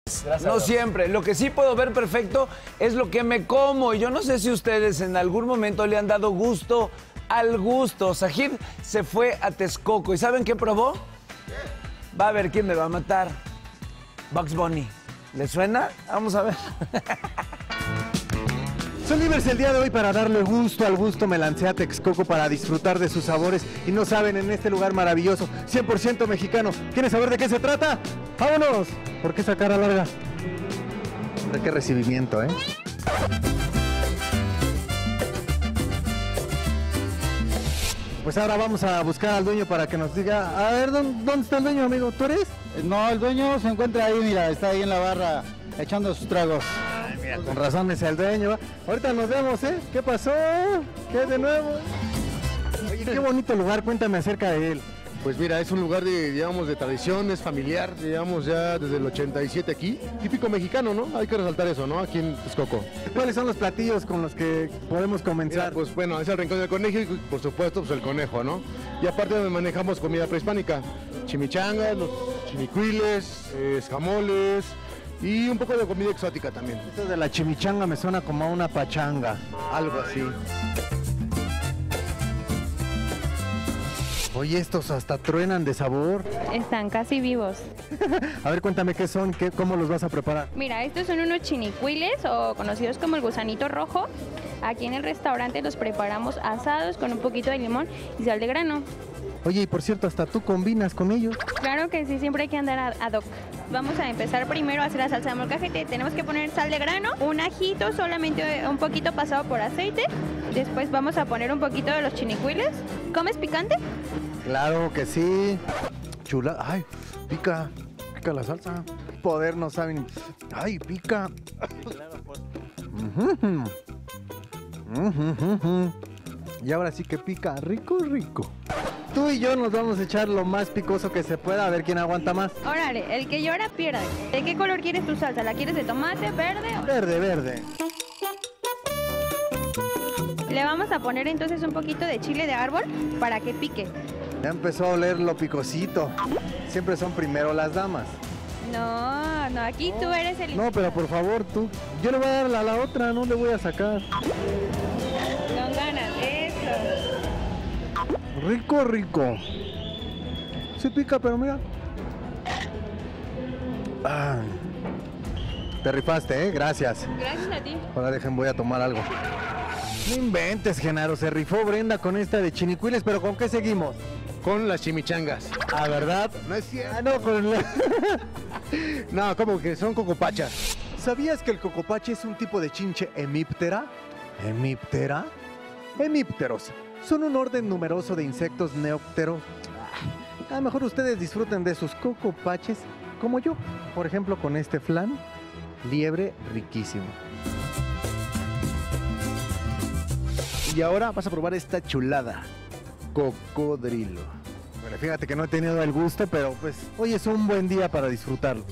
No siempre. Lo que sí puedo ver perfecto es lo que me como. Y yo no sé si ustedes en algún momento le han dado gusto al gusto. Sajid se fue a Texcoco. ¿Y saben qué probó? Va a ver quién me va a matar. Bugs Bunny. ¿Le suena? Vamos a ver. Son libres el día de hoy para darle gusto al gusto. Me lancé a Texcoco para disfrutar de sus sabores. Y no saben, en este lugar maravilloso, 100% mexicano. ¿Quieren saber de qué se trata? ¡Vámonos! ¿Por qué esa cara larga? Hombre, qué recibimiento, ¿eh? Pues ahora vamos a buscar al dueño para que nos diga... A ver, ¿dónde está el dueño, amigo? ¿Tú eres? No, el dueño se encuentra ahí, mira, está ahí en la barra echando sus tragos. Ay, mira, con razón es el dueño. Ahorita nos vemos, ¿eh? ¿Qué pasó? ¿Qué de nuevo? Oye, qué bonito lugar, cuéntame acerca de él. Pues mira, es un lugar de, digamos, de tradición, es familiar, digamos, ya desde el 87 aquí. Típico mexicano, ¿no? Hay que resaltar eso, ¿no? Aquí en Texcoco. ¿Cuáles son los platillos con los que podemos comenzar? Mira, pues bueno, es el Rincón del Conejo y por supuesto, pues el conejo, ¿no? Y aparte manejamos comida prehispánica, chimichangas, los chinicuiles, escamoles y un poco de comida exótica también. Esto de la chimichanga me suena como a una pachanga. Algo así. Oye, estos hasta truenan de sabor. Están casi vivos. A ver, cuéntame qué son, cómo los vas a preparar. Mira, estos son unos chinicuiles o conocidos como el gusanito rojo. Aquí en el restaurante los preparamos asados con un poquito de limón y sal de grano. Oye, y por cierto, hasta tú combinas con ellos. Claro que sí, siempre hay que andar ad hoc. Vamos a empezar primero a hacer la salsa de molcajete. Tenemos que poner sal de grano, un ajito solamente un poquito pasado por aceite. Después vamos a poner un poquito de los chinicuiles. ¿Comes picante? Claro que sí. Chula. Ay, pica la salsa. Poder no saben. Ay, pica. Y ahora sí que pica rico, rico. Tú y yo nos vamos a echar lo más picoso que se pueda, a ver quién aguanta más. Órale, el que llora pierde. ¿De qué color quieres tu salsa? ¿La quieres de tomate, verde o...? Verde, verde. Le vamos a poner entonces un poquito de chile de árbol para que pique. Ya empezó a oler lo picosito. Siempre son primero las damas. No, no, aquí tú eres el... No, pero por favor, tú. Yo le voy a dar a la otra, no le voy a sacar. Con ganas, eso. Rico, rico. Sí pica, pero mira. Ah, te rifaste, ¿eh? Gracias. Gracias a ti. Ahora voy a tomar algo. No inventes, Genaro. Se rifó Brenda con esta de chinicuiles, pero ¿con qué seguimos? Con las chimichangas. ¿Ah, verdad? No es cierto. Ah, no, con la... No, como que son cocopachas. ¿Sabías que el cocopache es un tipo de chinche hemíptera? ¿Hemíptera? Hemípteros. Son un orden numeroso de insectos neópteros. A lo mejor ustedes disfruten de sus cocopaches como yo. Por ejemplo, con este flan, liebre riquísimo. Y ahora vas a probar esta chulada. Cocodrilo. Bueno, fíjate que no he tenido el gusto, pero pues hoy es un buen día para disfrutarlo.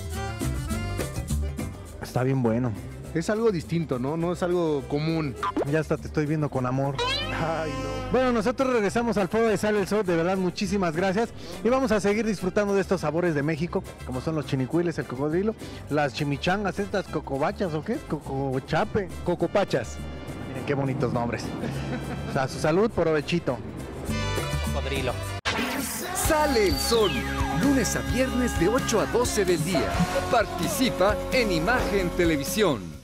Está bien bueno. Es algo distinto, ¿no? No es algo común. Ya hasta te estoy viendo con amor. Ay, no. Bueno, nosotros regresamos al Foro de Sale el Sol, de verdad muchísimas gracias y vamos a seguir disfrutando de estos sabores de México, como son los chinicuiles, el cocodrilo, las chimichangas, estas cocobachas o qué, cocochape, Cocopachas. miren qué bonitos nombres. O sea, su salud, provechito. Cocodrilo. Sale el Sol, lunes a viernes de 8 a 12 del día. Participa en Imagen Televisión.